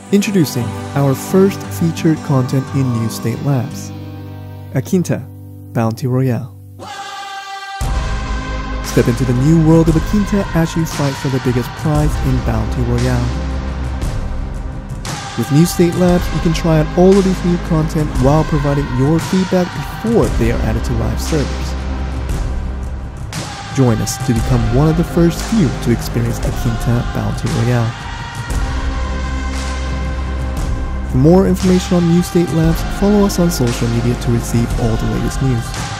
Introducing our first featured content in New State Labs, Akinta, Bounty Royale. Step into the new world of Akinta as you fight for the biggest prize in Bounty Royale. With New State Labs, you can try out all of these new content while providing your feedback before they are added to live servers. Join us to become one of the first few to experience Akinta Bounty Royale. For more information on New State Labs, follow us on social media to receive all the latest news.